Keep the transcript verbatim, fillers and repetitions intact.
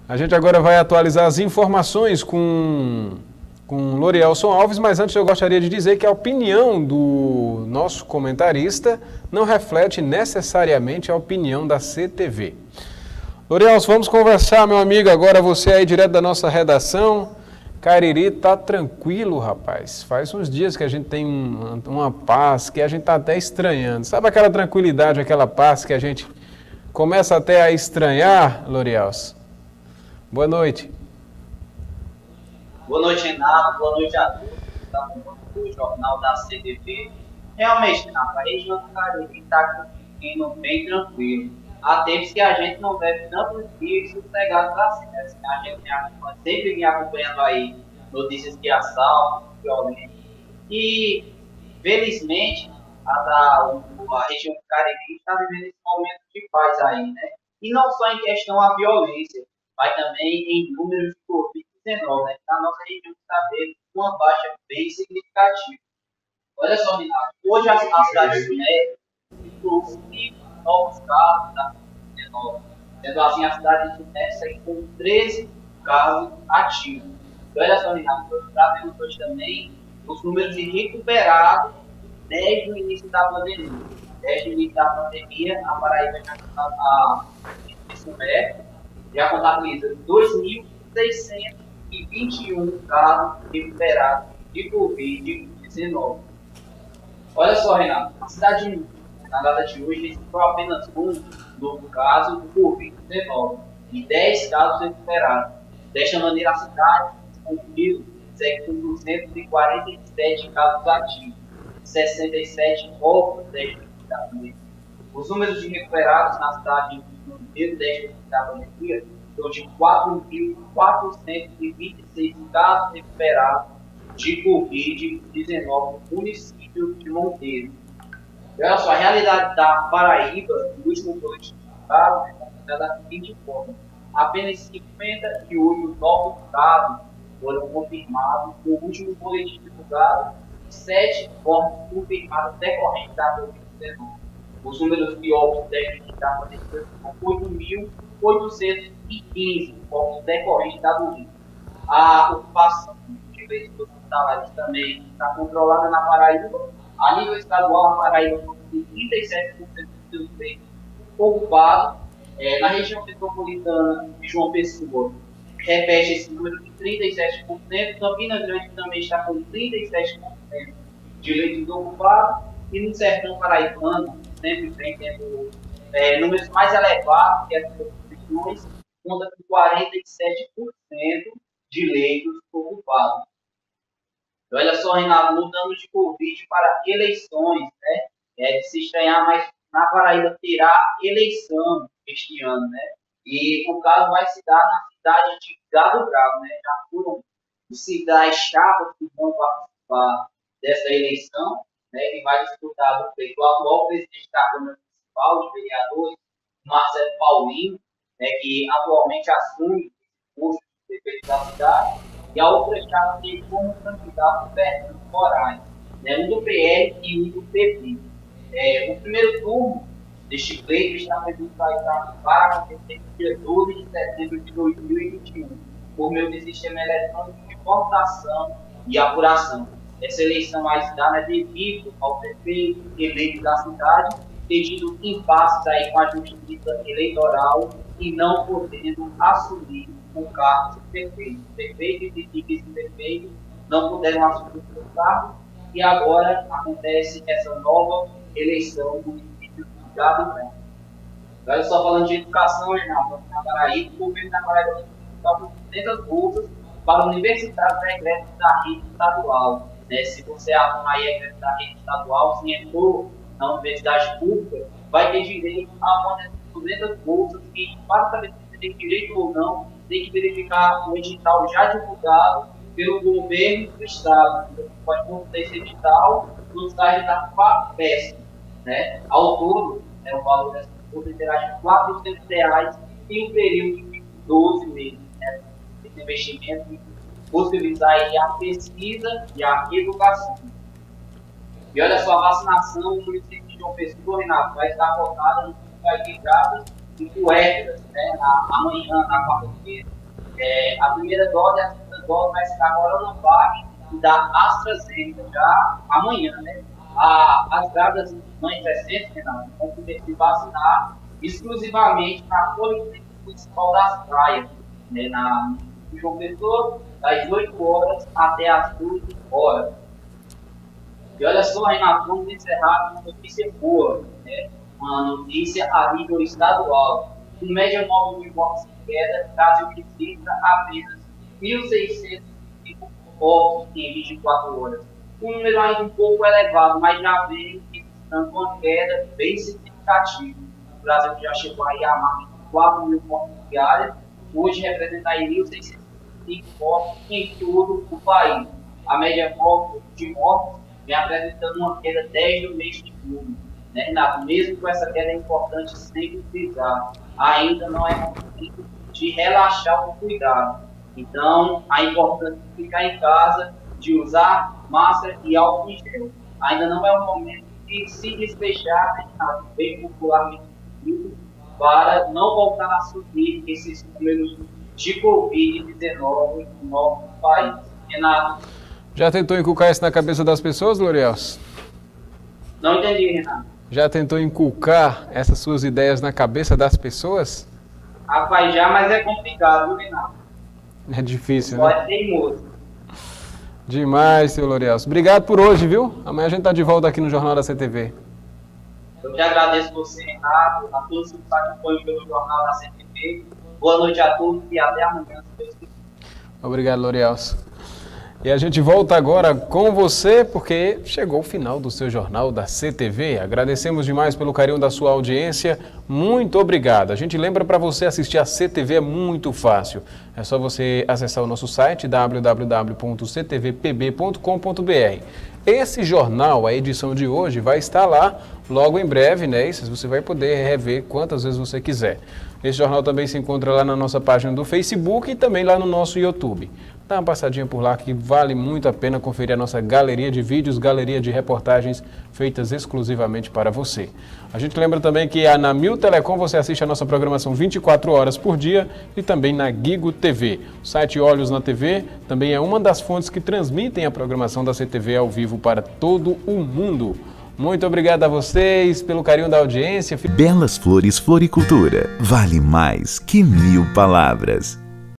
A gente agora vai atualizar as informações com, com Lorielson Alves, mas antes eu gostaria de dizer que a opinião do nosso comentarista não reflete necessariamente a opinião da C T V. Lorielson, vamos conversar, meu amigo, agora você aí direto da nossa redação. Cariri tá tranquilo, rapaz. Faz uns dias que a gente tem uma, uma paz que a gente tá até estranhando. Sabe aquela tranquilidade, aquela paz que a gente começa até a estranhar, Lorielson? Boa noite. Boa noite, Renato. Boa noite a todos que estão no jornal da C T V. Realmente, Renato, a região do Cariri está indo bem tranquilo. Há tempos que a gente não vê tantos dias sossegados assim, né? A gente sempre vem acompanhando aí notícias de assalto, de violência. E, felizmente, a, da, a região do Cariri está vivendo esse momento de paz aí, né? E não só em questão à violência, mas também em números de covid dezenove, né? Na nossa região está tendo uma baixa bem significativa. Olha só, Renato, hoje a, a cidade de Sumé trouxe cinco novos casos da covid dezenove. Sendo assim, a cidade de Sumé segue com treze casos ativos. E olha só, Renato, nós trazemos hoje também os números de recuperados desde o início da pandemia. Desde o início da pandemia, a Paraíba já está a Sumé já contabiliza dois mil seiscentos e vinte e um casos recuperados de covid dezenove. Olha só, Renato, a cidade de na data de hoje registrou apenas um novo caso de covid dezenove e dez casos recuperados. Desta maneira, a cidade conseguiu segue com duzentos e quarenta e sete casos ativos, sessenta e sete óbitos desde a pandemia. Os números de recuperados na cidade no primeiro décimo da pandemia são de quatro mil quatrocentos e vinte e seis casos recuperados de covid dezenove no município de Monteiro. E olha só, a realidade da Paraíba, no último boletim divulgado, é da seguinte forma: apenas cinquenta e oito novos casos foram confirmados no último boletim divulgado, sete mortes confirmadas decorrentes da covid dezenove. Os números de óbitos técnicos da pandemia são oito mil oitocentos e quinze óbitos decorrentes da doença. A ocupação de leitos hospitalares também está controlada na Paraíba. A nível estadual, a Paraíba tem trinta e sete por cento dos seus leitos ocupados. É, na região metropolitana de João Pessoa, repete esse número de trinta e sete por cento. Campina Grande também está com trinta e sete por cento de leitos ocupados. E no sertão paraibano, sempre vem tendo é, números mais elevados que as regiões, conta com quarenta e sete por cento de leitos ocupados. Olha só, Renato, mudando de Covid para eleições, né? É de se estranhar, mas na Paraíba terá eleição este ano, né? E o caso vai se dar na cidade de Gado Bravo, né? Já foram as chapas que vão participar dessa eleição, né, que vai disputar o pleito. O atual presidente da Câmara Municipal de Vereadores, Marcelo Paulino, né, que atualmente assume o posto de prefeito da cidade, e a outra chapa tem como candidato Fernando Moraes, né, um do P L e um do P P. É, o primeiro turno deste pleito está previsto para acontecer no dia doze de setembro de dois mil e vinte e um, por meio do sistema eletrônico de votação e apuração. Essa eleição vai se dar, né, devido ao prefeito eleito da cidade ter tido impasses aí com a justiça eleitoral e não podendo assumir o cargo de prefeito. Prefeito e vice-prefeito não puderam assumir o seu cargo e agora acontece essa nova eleição do município de Gado Bravo. Agora, só falando de educação, Renato, na Paraíba, o governo da Paraíba está com duzentas bolsas para universitários regressos da rede estadual. Né? Se você arrumar aí a regresso da rede estadual, se entrou na universidade pública, vai ter direito a uma dessas duzentas bolsas que, para saber se você tem direito ou não, tem que verificar o edital já divulgado pelo governo do estado. Você pode consultar esse edital no site da FAPESP. Né? Ao todo, né, o valor dessa bolsa será de quatrocentos reais em um período de doze meses. Né? Esse investimento possibilitar aí a pesquisa e a educação. E olha só, a vacinação no município de João Pessoa, Renato, vai estar focada no vai de Gatas em Puertas, né, na, amanhã, na quarta-feira. É, a primeira dose e a segunda dose vai ser da Coronavac e da AstraZeneca, já amanhã, né? A, as grávidas mães recentes, Renato, vão poder se vacinar exclusivamente na Policlínica Municipal das Praias, né, na João Pessoa, das oito horas até as doze horas. E olha só, Renato, vamos encerrar com uma notícia boa, né? Uma notícia a nível estadual. Com média móvel de mortes em queda, o Brasil registra apenas mil seiscentos e cinco mortes em vinte e quatro horas. Um número ainda um pouco elevado, mas já vem registrando uma queda bem significativa. O Brasil já chegou aí a marca de quatro mil mortes diárias, hoje representa aí mil seiscentos e cinco mortes em todo o país. A média móvel de mortes vem apresentando uma queda desde o mês de junho. Né, Renato? Mesmo com essa queda, é importante sempre frisar, ainda não é momento de relaxar o cuidado. Então, a importância de ficar em casa, de usar máscara e álcool em gel. Ainda não é o momento de se despejar, né, Renato? Bem popularmente dito, para não voltar a subir esses números de covid dezenove no nosso país. Renato? Já tentou inculcar isso na cabeça das pessoas, Lorielso? Não entendi, Renato. Já tentou inculcar essas suas ideias na cabeça das pessoas? Rapaz, já, mas é complicado, viu, Renato? É difícil, Pode né? ser teimoso. Demais, seu Lorielso. Obrigado por hoje, viu? Amanhã a gente tá de volta aqui no Jornal da C T V. Eu te agradeço você, Renato, a todos que nos acompanham pelo Jornal da C T V. Boa noite a todos e até amanhã, se Deus quiser. Obrigado, Lorielso. E a gente volta agora com você, porque chegou o final do seu Jornal da C T V. Agradecemos demais pelo carinho da sua audiência. Muito obrigado. A gente lembra para você assistir a C T V, é muito fácil. É só você acessar o nosso site w w w ponto c t v p b ponto com ponto b r. Esse jornal, a edição de hoje, vai estar lá logo em breve, né? E você vai poder rever quantas vezes você quiser. Esse jornal também se encontra lá na nossa página do Facebook e também lá no nosso YouTube. Dá uma passadinha por lá que vale muito a pena conferir a nossa galeria de vídeos, galeria de reportagens feitas exclusivamente para você. A gente lembra também que na Mil Telecom você assiste a nossa programação vinte e quatro horas por dia e também na Gigo T V. O site Olhos na T V também é uma das fontes que transmitem a programação da C T V ao vivo para todo o mundo. Muito obrigado a vocês pelo carinho da audiência. Belas Flores Floricultura. Vale mais que mil palavras.